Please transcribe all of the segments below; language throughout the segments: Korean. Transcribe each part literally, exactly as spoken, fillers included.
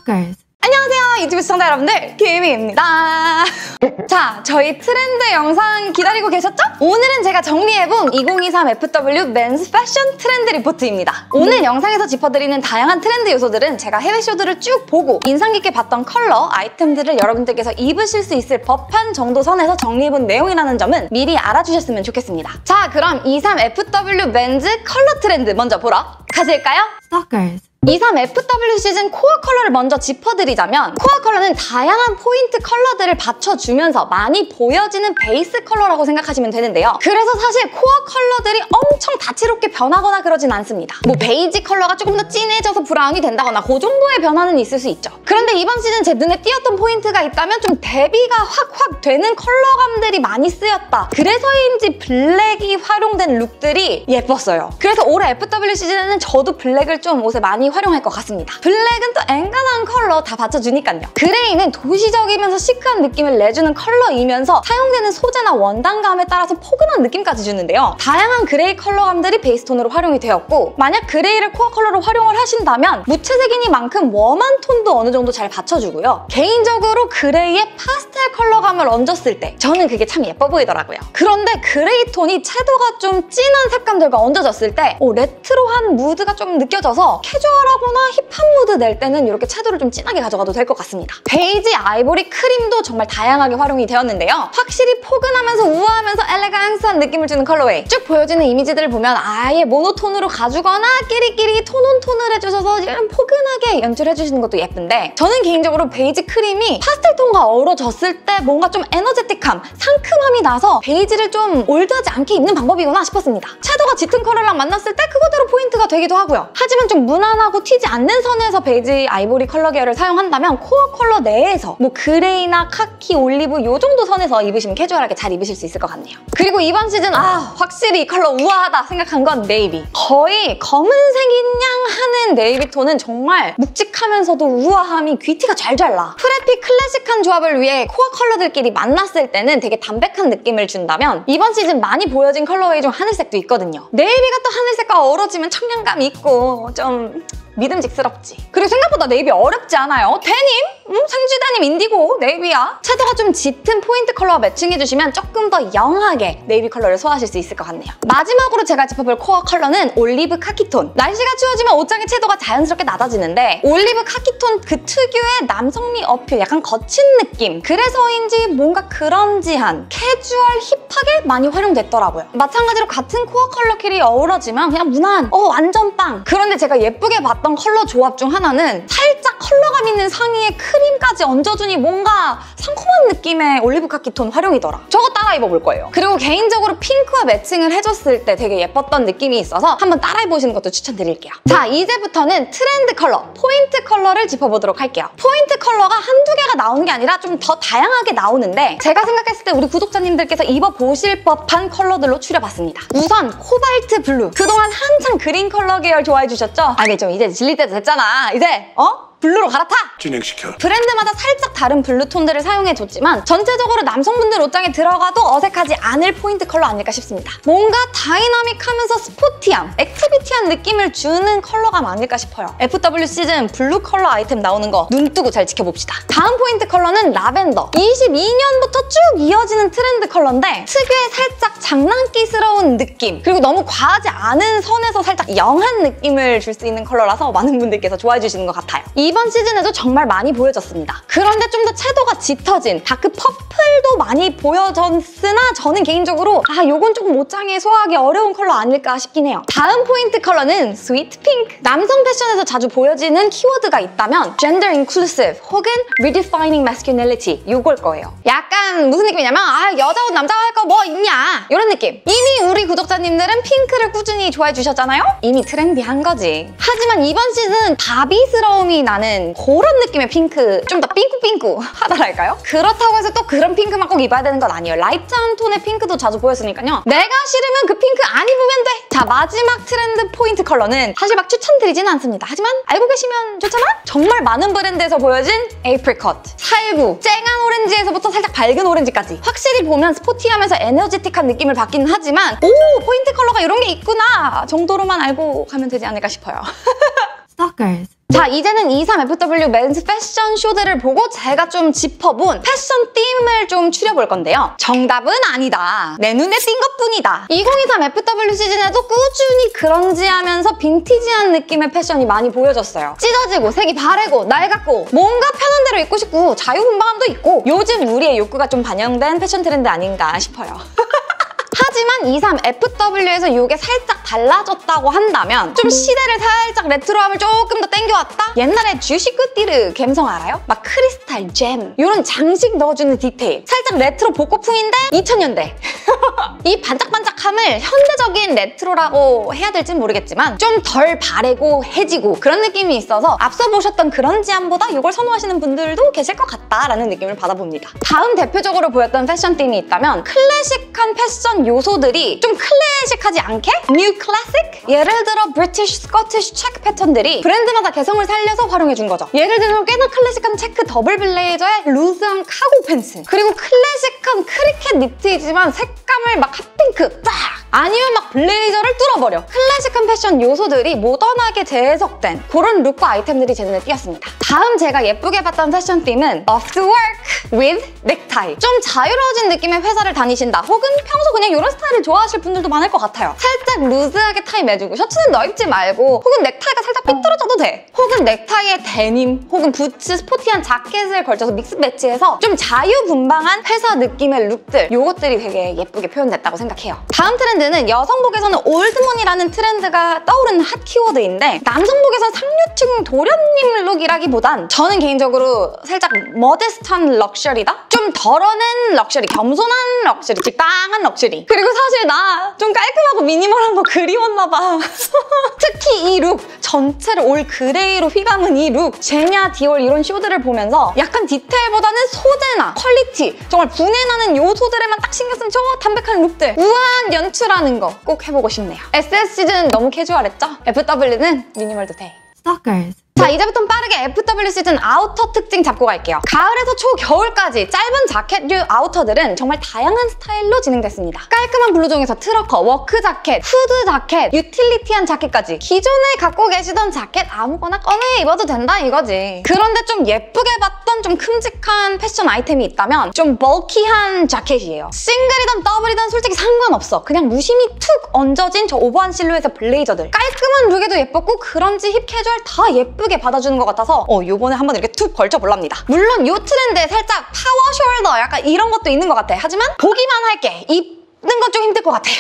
Stalkers. 안녕하세요, 유튜브 시청자 여러분들, 김희입니다. 자, 저희 트렌드 영상 기다리고 계셨죠? 오늘은 제가 정리해본 이천이십삼 에프더블유 맨스 패션 트렌드 리포트입니다. 오늘 영상에서 짚어드리는 다양한 트렌드 요소들은 제가 해외 쇼들을 쭉 보고 인상 깊게 봤던 컬러, 아이템들을 여러분들께서 입으실 수 있을 법한 정도 선에서 정리해본 내용이라는 점은 미리 알아주셨으면 좋겠습니다. 자, 그럼 이십삼 에프더블유 맨즈 컬러 트렌드 먼저 보러 가실까요? Stalkers. 이십삼 에프더블유 시즌 코어 컬러를 먼저 짚어드리자면, 코어 컬러는 다양한 포인트 컬러들을 받쳐주면서 많이 보여지는 베이스 컬러라고 생각하시면 되는데요. 그래서 사실 코어 컬러들이 엄청 다채롭게 변하거나 그러진 않습니다. 뭐 베이지 컬러가 조금 더 진해져서 브라운이 된다거나 그 정도의 변화는 있을 수 있죠. 그런데 이번 시즌 제 눈에 띄었던 포인트가 있다면 좀 대비가 확확 되는 컬러감들이 많이 쓰였다. 그래서인지 블랙이 활용된 룩들이 예뻤어요. 그래서 올해 에프더블유 시즌에는 저도 블랙을 좀 옷에 많이 활용할 것 같습니다. 블랙은 또 앵간한 컬러 다 받쳐주니까요. 그레이는 도시적이면서 시크한 느낌을 내주는 컬러이면서 사용되는 소재나 원단감에 따라서 포근한 느낌까지 주는데요. 다양한 그레이 컬러감들이 베이스톤으로 활용이 되었고, 만약 그레이를 코어 컬러로 활용을 하신다면 무채색이니만큼 웜한 톤도 어느 정도 잘 받쳐주고요. 개인적으로 그레이에 파스텔 컬러감을 얹었을 때 저는 그게 참 예뻐 보이더라고요. 그런데 그레이 톤이 채도가 좀 진한 색감들과 얹어졌을 때 오, 레트로한 무드가 좀 느껴져서 캐주얼 하거나 힙한 무드 낼 때는 이렇게 채도를 좀 진하게 가져가도 될 것 같습니다. 베이지, 아이보리, 크림도 정말 다양하게 활용이 되었는데요. 확실히 포근하면서 우아하면서 엘레강스한 느낌을 주는 컬러웨이. 쭉 보여지는 이미지들을 보면 아예 모노톤으로 가주거나 끼리끼리 톤온톤을 해주셔서 좀 포근하게 연출해주시는 것도 예쁜데, 저는 개인적으로 베이지 크림이 파스텔 톤과 어우러졌을 때 뭔가 좀 에너제틱함, 상큼함이 나서 베이지를 좀 올드하지 않게 입는 방법이구나 싶었습니다. 채도가 짙은 컬러랑 만났을 때 그거대로 포인트가 되기도 하고요. 하지만 좀 무난하고 튀지 않는 선에서 베이지, 아이보리 컬러 계열을 사용한다면 코어 컬러 내에서 뭐 그레이나 카키, 올리브 요 정도 선에서 입으시면 캐주얼하게 잘 입으실 수 있을 것 같네요. 그리고 이번 시즌 아 확실히 이 컬러 우아하다 생각한 건 네이비. 거의 검은색인양 하는 네이비 톤은 정말 묵직하면서도 우아함이 귀티가 잘잘 나. 프레피 클래식한 조합을 위해 코어 컬러들끼리 만났을 때는 되게 담백한 느낌을 준다면, 이번 시즌 많이 보여진 컬러웨이 중 하늘색도 있거든요. 네이비가 또 하늘색과 어우러지면 청량감이 있고 좀 믿음직스럽지. 그리고 생각보다 네이비 어렵지 않아요. 데님? 음, 생쥐 데님 인디고 네이비야. 채도가 좀 짙은 포인트 컬러와 매칭해주시면 조금 더 영하게 네이비 컬러를 소화하실 수 있을 것 같네요. 마지막으로 제가 짚어볼 코어 컬러는 올리브 카키톤. 날씨가 추워지면 옷장의 채도가 자연스럽게 낮아지는데, 올리브 카키톤 그 특유의 남성미 어필, 약간 거친 느낌, 그래서인지 뭔가 그런지한 캐주얼 힙하게 많이 활용됐더라고요. 마찬가지로 같은 코어 컬러끼리 어우러지면 그냥 무난, 어 완전 빵. 그런데 제가 예쁘게 봤던 컬러 조합 중 하나는 살짝 컬러감 있는 상의에 크림까지 얹어주니 뭔가 상콤한 느낌의 올리브 카키톤 활용이더라. 저거 따라 입어볼 거예요. 그리고 개인적으로 핑크와 매칭을 해줬을 때 되게 예뻤던 느낌이 있어서 한번 따라해보시는 것도 추천드릴게요. 자, 이제부터는 트렌드 컬러, 포인트 컬러를 짚어보도록 할게요. 포인트 컬러가 한두 개가 나오는 게 아니라 좀 더 다양하게 나오는데, 제가 생각했을 때 우리 구독자님들께서 입어보실 법한 컬러들로 추려봤습니다. 우선 코발트 블루. 그동안 한창 그린 컬러 계열 좋아해주셨죠? 아니 좀 이제 질릴 때도 됐잖아. 이제 어? 블루로 갈아타! 진행시켜. 브랜드마다 살짝 다른 블루 톤들을 사용해줬지만 전체적으로 남성분들 옷장에 들어가도 어색하지 않을 포인트 컬러 아닐까 싶습니다. 뭔가 다이나믹하면서 스포티함, 액티비티한 느낌을 주는 컬러감 아닐까 싶어요. 에프더블유 시즌 블루 컬러 아이템 나오는 거 눈 뜨고 잘 지켜봅시다. 다음 포인트 컬러는 라벤더. 이십이 년부터 쭉 이어지는 트렌드 컬러인데, 특유의 살짝 장난기스러운 느낌, 그리고 너무 과하지 않은 선에서 살짝 영한 느낌을 줄 수 있는 컬러라서 많은 분들께서 좋아해 주시는 것 같아요. 이번 시즌에도 정말 많이 보여졌습니다. 그런데 좀 더 채도가 짙어진 다크 퍼플도 많이 보여졌으나 저는 개인적으로 아 요건 조금 옷장에 소화하기 어려운 컬러 아닐까 싶긴 해요. 다음 포인트 컬러는 스위트 핑크. 남성 패션에서 자주 보여지는 키워드가 있다면 gender inclusive 혹은 redefining masculinity 요걸 거예요. 약간 무슨 느낌이냐면 아 여자 옷 남자가 할 거 뭐 있냐 이런 느낌. 이미 우리 구독자님들은 핑크를 꾸준히 좋아해 주셨잖아요? 이미 트렌디한 거지. 하지만 이번 시즌은 바비스러움이 나는 그런 느낌의 핑크, 좀 더 삥꾸삥꾸 하다랄까요? 그렇다고 해서 또 그런 핑크만 꼭 입어야 되는 건 아니에요. 라이트한 톤의 핑크도 자주 보였으니까요. 내가 싫으면 그 핑크 안 입으면 돼! 자, 마지막 트렌드 포인트 컬러는 사실 막 추천드리지는 않습니다. 하지만 알고 계시면 좋잖아? 정말 많은 브랜드에서 보여진 에이프리컷, 살구, 쨍한 오렌지에서부터 살짝 밝은 오렌지까지. 확실히 보면 스포티하면서 에너지틱한 느낌을 받기는 하지만 오! 포인트 컬러가 이런 게 있구나! 정도로만 알고 가면 되지 않을까 싶어요. Stalkers. 자, 이제는 이삼 에프 더블유 맨스 패션 쇼들을 보고 제가 좀 짚어본 패션 ธีም을 좀 추려볼 건데요. 정답은 아니다. 내 눈에 띈 것뿐이다. 이천이십삼 에프 더블유 시즌에도 꾸준히 그런지하면서 빈티지한 느낌의 패션이 많이 보여졌어요. 찢어지고 색이 바래고 낡았고 뭔가 편한 대로 입고 싶고 자유분방함도 있고 요즘 우리의 욕구가 좀 반영된 패션 트렌드 아닌가 싶어요. 하지만 이십삼 에프 더블유에서 이게 살짝 달라졌다고 한다면 좀 시대를 살짝 레트로함을 조금 더 땡겨왔다? 옛날에 주시크띠르 감성 알아요? 막 크리스탈, 잼 이런 장식 넣어주는 디테일 살짝 레트로 복고풍인데 이천 년대 이 반짝반짝함을 현대적인 레트로라고 해야 될진 모르겠지만 좀 덜 바래고 해지고 그런 느낌이 있어서 앞서 보셨던 그런지함보다 이걸 선호하시는 분들도 계실 것 같다라는 느낌을 받아봅니다. 다음 대표적으로 보였던 패션 ธีም이 있다면 클래식한 패션 요소들이 좀 클래식하지 않게? 뉴 클래식? 예를 들어 브리티시 스코티시 체크 패턴들이 브랜드마다 개성을 살려서 활용해준 거죠. 예를 들면 꽤나 클래식한 체크 더블 블레이저에 루즈한 카고 팬츠 그리고 클래식한 크리켓 니트이지만 색감을 막 핫핑크 딱! 아니면 막 블레이저를 뚫어버려. 클래식한 패션 요소들이 모던하게 재해석된 그런 룩과 아이템들이 제 눈에 띄었습니다. 다음 제가 예쁘게 봤던 패션 ธีም은 Off to work with necktie. 좀 자유로워진 느낌의 회사를 다니신다 혹은 평소 그냥 이런 스타일을 좋아하실 분들도 많을 것 같아요. 살짝 루즈하게 타이 매주고 셔츠는 넓지 말고 혹은 넥타이가 살짝 삐뚤어져도 돼. 혹은 넥타이에 데님 혹은 부츠 스포티한 자켓을 걸쳐서 믹스 매치해서 좀 자유분방한 회사 느낌의 룩들 이것들이 되게 예쁘게 표현됐다고 생각해요. 다음 트렌드는 여성복에서는 올드머니라는 트렌드가 떠오르는 핫 키워드인데 남성복에서 상류층 도련님 룩이라기보단 저는 개인적으로 살짝 머데스트한 럭셔리다? 좀 덜어낸 럭셔리, 겸손한 럭셔리, 적당한 럭셔리. 그리고 사실 나 좀 깔끔하고 미니멀한 거 그리웠나 봐. 특히 이 룩, 전체를 올 그레이로 휘감은 이 룩, 제냐, 디올 이런 쇼들을 보면서 약간 디테일보다는 소재나 퀄리티, 정말 분해나는 요소들에만 딱 신경 쓴 저 담백한 룩들, 우아한 연출하는 거 꼭 해보고 싶네요. 에스에스 시즌은 너무 캐주얼했죠? 에프 더블유는 미니멀도 돼. Stalkers. 자, 이제부터는 빠르게 에프 더블유 시즌 아우터 특징 잡고 갈게요. 가을에서 초겨울까지 짧은 자켓류 아우터들은 정말 다양한 스타일로 진행됐습니다. 깔끔한 블루종에서 트러커, 워크 자켓, 후드 자켓, 유틸리티한 자켓까지 기존에 갖고 계시던 자켓 아무거나 꺼내 입어도 된다 이거지. 그런데 좀 예쁘게 봤던 좀 큼직한 패션 아이템이 있다면 좀 벌키한 자켓이에요. 싱글이든 더블이든 솔직히 상관없어. 그냥 무심히 툭 얹어진 저 오버한 실루엣의 블레이저들. 깔끔한 룩에도 예뻤고 그런지 힙 캐주얼 다 예쁘게 받아주는 것 같아서 어 요번에 한번 이렇게 툭 걸쳐볼랍니다. 물론 요 트렌드에 살짝 파워 숄더 약간 이런 것도 있는 것 같아. 하지만 보기만 할게. 입는 건 좀 힘들 것 같아.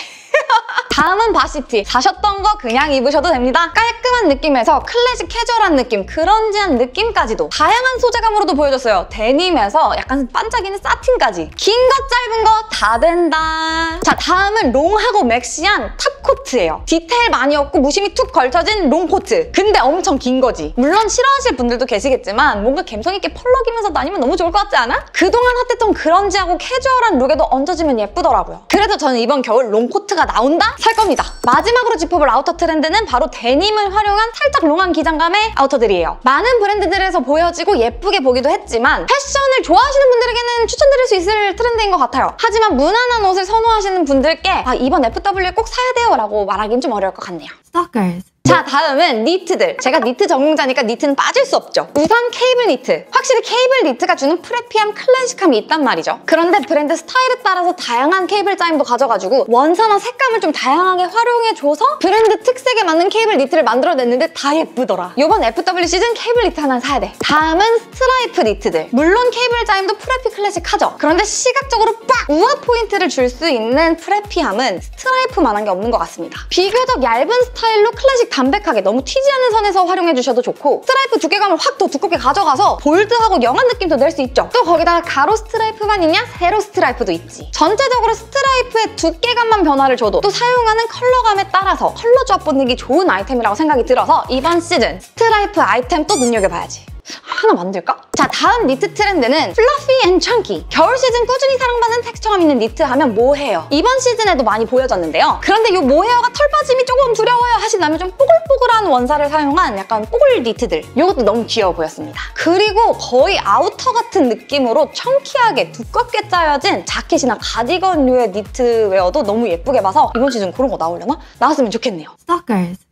다음은 바시티. 사셨던 거 그냥 입으셔도 됩니다. 깔끔한 느낌에서 클래식 캐주얼한 느낌, 그런지한 느낌까지도 다양한 소재감으로도 보여줬어요. 데님에서 약간 반짝이는 사틴까지. 긴 거 짧은 거 다 된다. 자, 다음은 롱하고 맥시한 탑코트예요. 디테일 많이 없고 무심히 툭 걸쳐진 롱코트. 근데 엄청 긴 거지. 물론 싫어하실 분들도 계시겠지만 뭔가 감성 있게 펄럭이면서 다니면 너무 좋을 것 같지 않아? 그동안 핫했던 그런지하고 캐주얼한 룩에도 얹어지면 예쁘더라고요. 그래서 저는 이번 겨울 롱코트가 나온다? 살 겁니다. 마지막으로 짚어볼 아우터 트렌드는 바로 데님을 활용한 살짝 롱한 기장감의 아우터들이에요. 많은 브랜드들에서 보여지고 예쁘게 보기도 했지만 패션을 좋아하시는 분들에게는 추천드릴 수 있을 트렌드인 것 같아요. 하지만 무난한 옷을 선호하시는 분들께 아, 이번 에프 더블유에 꼭 사야 돼요 라고 말하기는 좀 어려울 것 같네요. Stalkers. 자, 다음은 니트들. 제가 니트 전공자니까 니트는 빠질 수 없죠. 우선 케이블 니트. 확실히 케이블 니트가 주는 프레피함, 클래식함이 있단 말이죠. 그런데 브랜드 스타일에 따라서 다양한 케이블 짜임도 가져가지고 원사나 색감을 좀 다양하게 활용해줘서 브랜드 특색에 맞는 케이블 니트를 만들어냈는데 다 예쁘더라. 이번 에프 더블유 시즌 케이블 니트 하나 사야 돼. 다음은 스트라이프 니트들. 물론 케이블 짜임도 프레피 클래식하죠. 그런데 시각적으로 빡! 우아 포인트를 줄 수 있는 프레피함은 스트라이프만한 게 없는 것 같습니다. 비교적 얇은 스타일로 클래식 담백하게 너무 튀지 않는 선에서 활용해주셔도 좋고 스트라이프 두께감을 확 더 두껍게 가져가서 볼드하고 영한 느낌도 낼 수 있죠. 또 거기다가 가로 스트라이프만 있냐? 세로 스트라이프도 있지. 전체적으로 스트라이프의 두께감만 변화를 줘도 또 사용하는 컬러감에 따라서 컬러 조합 보내기 좋은 아이템이라고 생각이 들어서 이번 시즌 스트라이프 아이템 또 눈여겨봐야지. 하나 만들까? 자, 다음 니트 트렌드는 플러피 앤 청키. 겨울 시즌 꾸준히 사랑받는 텍스처감 있는 니트 하면 모헤어. 이번 시즌에도 많이 보여졌는데요. 그런데 이 모헤어가 털 빠짐이 조금 두려워요 하신다면 좀 뽀글뽀글한 원사를 사용한 약간 뽀글 니트들. 이것도 너무 귀여워 보였습니다. 그리고 거의 아우터 같은 느낌으로 청키하게 두껍게 짜여진 자켓이나 가디건류의 니트 웨어도 너무 예쁘게 봐서 이번 시즌 그런 거 나오려나? 나왔으면 좋겠네요. Stalkers.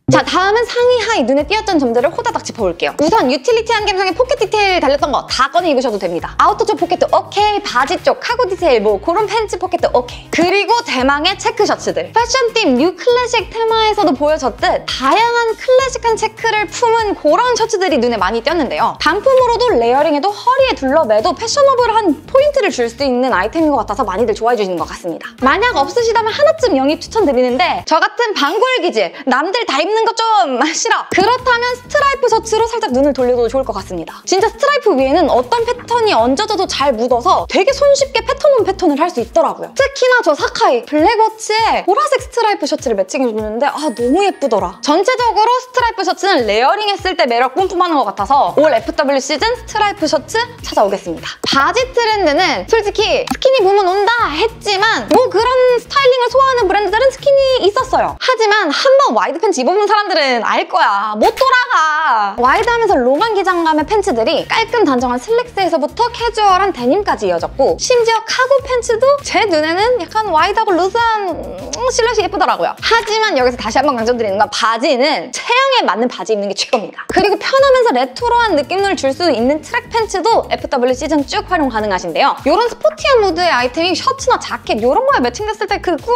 자, 다음은 상의, 하의, 눈에 띄었던 점들을 호다닥 짚어볼게요. 우선 유틸리티한 감성의 포켓 디테일 달렸던 거 다 꺼내 입으셔도 됩니다. 아우터 쪽 포켓도 오케이, 바지 쪽 카고 디테일 뭐 그런 팬츠 포켓도 오케이. 그리고 대망의 체크 셔츠들. 패션팀 뉴 클래식 테마에서도 보여줬듯 다양한 클래식한 체크를 품은 그런 셔츠들이 눈에 많이 띄었는데요. 단품으로도 레이어링에도 허리에 둘러매도 패셔너블한 포인트를 줄 수 있는 아이템인 것 같아서 많이들 좋아해 주시는 것 같습니다. 만약 없으시다면 하나쯤 영입 추천드리는데 저 같은 방골 기질, 남들 다 입는 거 좀 싫어! 그렇다면 스트라이프 셔츠로 살짝 눈을 돌려도 좋을 것 같습니다. 진짜 스트라이프 위에는 어떤 패턴이 얹어져도 잘 묻어서 되게 손쉽게 패턴 온 패턴을 할 수 있더라고요. 특히나 저 사카이 블랙워치에 보라색 스트라이프 셔츠를 매칭해주는데 아 너무 예쁘더라. 전체적으로 스트라이프 셔츠는 레이어링 했을 때 매력 뿜뿜하는 것 같아서 올 에프더블유 시즌 스트라이프 셔츠 찾아오겠습니다. 바지 트렌드는 솔직히 스키니 붐은 온다 했지만 뭐 그런 스타일링을 소화하는 브랜드들은 스키니 있었어요. 하지만 한 번 와이드 팬츠 입어본 사람들은 알 거야. 못 돌아가. 와이드하면서 로망 기장감의 팬츠들이 깔끔 단정한 슬랙스에서부터 캐주얼한 데님까지 이어졌고 심지어 카고 팬츠도 제 눈에는 약간 와이드하고 루즈한 음, 실루엣이 예쁘더라고요. 하지만 여기서 다시 한번 강조드리는 건 바지는 체형에 맞는 바지 입는 게 최고입니다. 그리고 편하면서 레트로한 느낌을 줄 수 있는 트랙 팬츠도 에프더블유 시즌 쭉 활용 가능하신데요. 이런 스포티한 무드의 아이템이 셔츠나 자켓 이런 거에 매칭됐을 때 그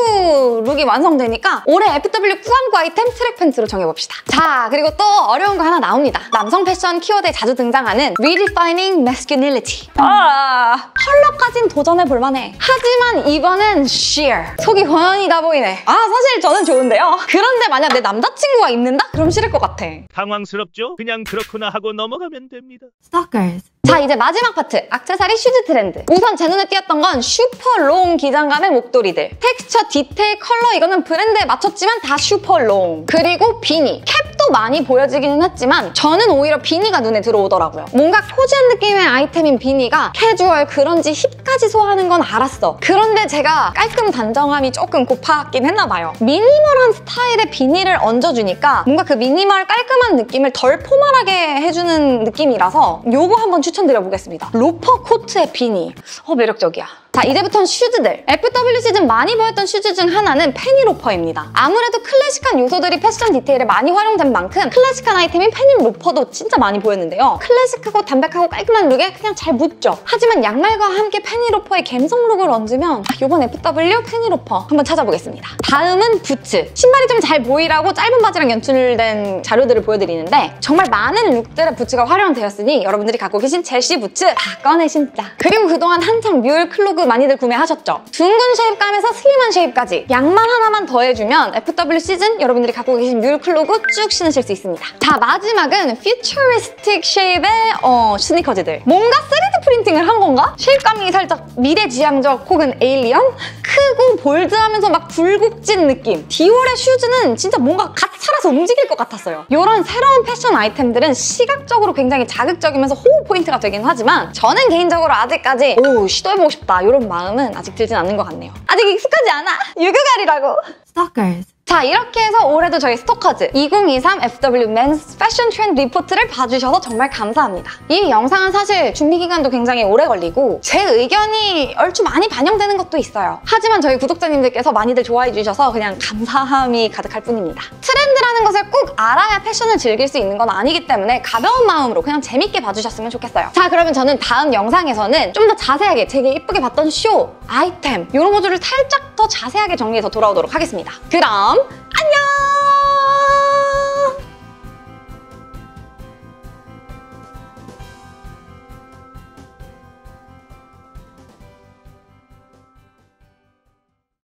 꾸안꾸 룩이 완성되니까 올해 에프더블유 꾸안꾸 아이템 트랙 팬츠로 정해봅시다. 자, 그리고 또 어려운 거 하나 나옵니다. 남성 패션 키워드에 자주 등장하는 Redefining Masculinity. 아, 컬러까진 도전해볼만해. 하지만 이번엔 sheer. 속이 환히 다 보이네. 아, 사실 저는 좋은데요. 그런데 만약 내 남자친구가 입는다? 그럼 싫을 것 같아. 당황스럽죠? 그냥 그렇구나 하고 넘어가면 됩니다. Stalkers. 자, 이제 마지막 파트, 액세서리 슈즈 트렌드. 우선 제 눈에 띄었던 건 슈퍼 롱 기장감의 목도리들. 텍스처, 디테일, 컬러 이거는 브랜드에 맞췄지만 다 슈퍼 롱. 그리고 비니. 캡도 많이 보여지기는 했지만 저는 오히려 비니가 눈에 들어오더라고요. 뭔가 코지한 느낌의 아이템인 비니가 캐주얼, 그런지, 힙까지 소화하는 건 알았어. 그런데 제가 깔끔 단정함이 조금 고팠긴 했나 봐요. 미니멀한 스타일의 비니를 얹어주니까 뭔가 그 미니멀 깔끔한 느낌을 덜 포멀하게 해주는 느낌이라서 요거 한번 추천드려보겠습니다. 로퍼 코트의 비니. 어, 매력적이야. 자, 이제부터는 슈즈들. 에프더블유 시즌 많이 보였던 슈즈 중 하나는 페니 로퍼입니다. 아무래도 클래식한 요소들이 패션 디테일에 많이 활용된 만큼 클래식한 아이템인 페니 로퍼도 진짜 많이 보였는데요. 클래식하고 담백하고 깔끔한 룩에 그냥 잘 묻죠. 하지만 양말과 함께 페니 로퍼의 갬성 룩을 얹으면 이번 에프더블유 페니 로퍼 한번 찾아보겠습니다. 다음은 부츠. 신발이 좀 잘 보이라고 짧은 바지랑 연출된 자료들을 보여드리는데 정말 많은 룩들의 부츠가 활용되었으니 여러분들이 갖고 계신 젤시 부츠 다 꺼내신다. 그리고 그동안 한창 뮬 클로그 많이들 구매하셨죠? 둥근 쉐입감에서 슬림한 쉐입까지 양말 하나만 더해주면 에프더블유 시즌 여러분들이 갖고 계신 뮬 클로그 쭉 신으실 수 있습니다. 자, 마지막은 퓨처리스틱 쉐입의 어, 스니커즈들. 뭔가 쓰리디 프린팅을 한 건가? 쉐입감이 살짝 미래지향적 혹은 에일리언? 크고 볼드하면서 막 굴곡진 느낌. 디올의 슈즈는 진짜 뭔가 갓 살아서 움직일 것 같았어요. 이런 새로운 패션 아이템들은 시각적으로 굉장히 자극적이면서 호흡 포인트가 되긴 하지만 저는 개인적으로 아직까지 오, 시도해보고 싶다 이런 마음은 아직 들진 않는 것 같네요. 아직 익숙하지 않아? 유교갈이라고. Stalkers. 자, 이렇게 해서 올해도 저희 스토커즈 이천이십삼 에프더블유 Men's Fashion Trend 리포트를 봐주셔서 정말 감사합니다. 이 영상은 사실 준비 기간도 굉장히 오래 걸리고 제 의견이 얼추 많이 반영되는 것도 있어요. 하지만 저희 구독자님들께서 많이들 좋아해 주셔서 그냥 감사함이 가득할 뿐입니다. 트렌드라는 것을 꼭 알아야 패션을 즐길 수 있는 건 아니기 때문에 가벼운 마음으로 그냥 재밌게 봐주셨으면 좋겠어요. 자, 그러면 저는 다음 영상에서는 좀 더 자세하게 되게 예쁘게 봤던 쇼, 아이템 이런 것들을 살짝 더 자세하게 정리해서 돌아오도록 하겠습니다. 그럼 안녕!